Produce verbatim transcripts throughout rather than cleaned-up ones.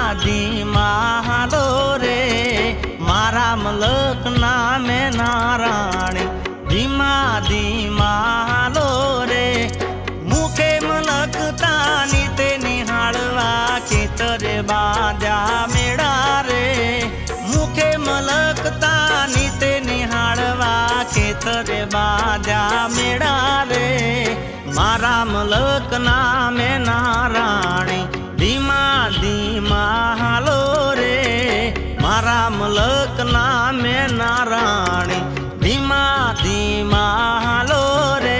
धीमा हालो रे मारा मलक नामे नाराणी धीमा धीमा हालो रे मुखे मलक तानी ते निहाळवा खेतरे बांध्या मेळा रे मुखे मलक तानी ते निहाळवा खेतरे बांध्या मेळा रे मारा मलक नामे नाराणी धीमा धीमा हालो रे मारा मलक नामे नाराणी धीमा धीमा हालो रे।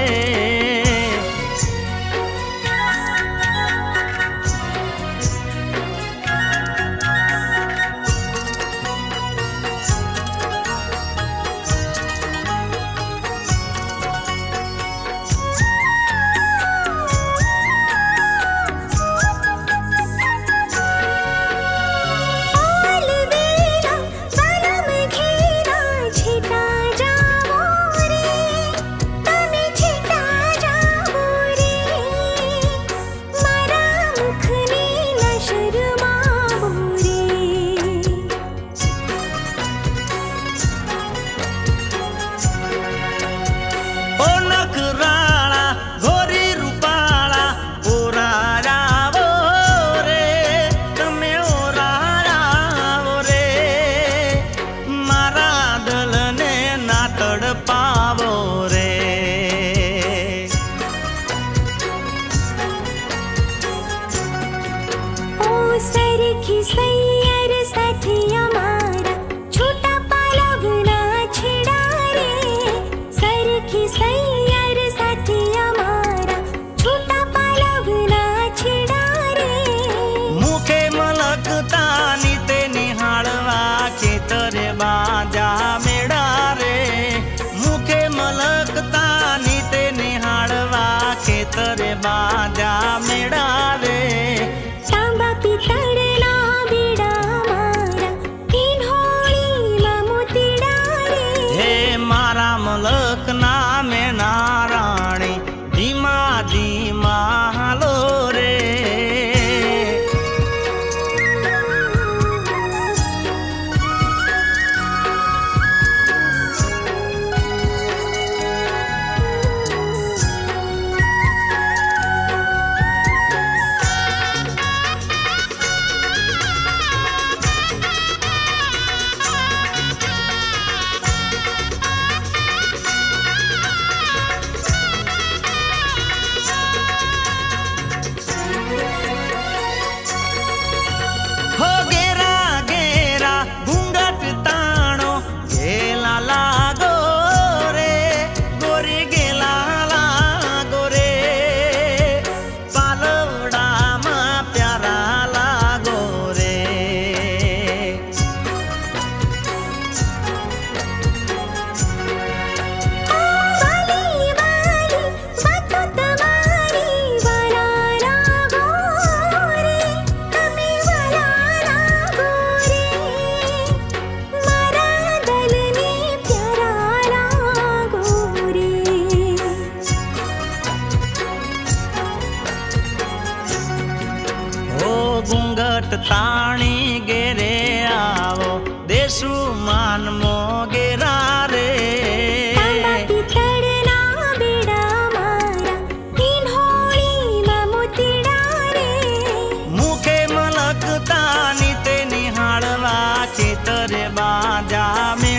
खेतरे बांध्या मेळा रे तांबा पितळना बिडा मारा तीन होळीला मोतीडा रे हे मारा मलक नामे नाराणी धीमा धीमा हालो रे। हो गेरा गेरा घूंघट ताणो गेला लागो रे गोरी गेला लागो रे पालवडा मा प्यारा लागो रे वाली वाली बातो तुम्हारी वाला लागो रे तमे वाला घूंघट ताणी गेरे आवो देशु मान मो गेरा रे पितळना बिडा मारा तीन होळीला मोतीडा रे मुखे मलक तानी ते निहाळवा खेतरे बांध्या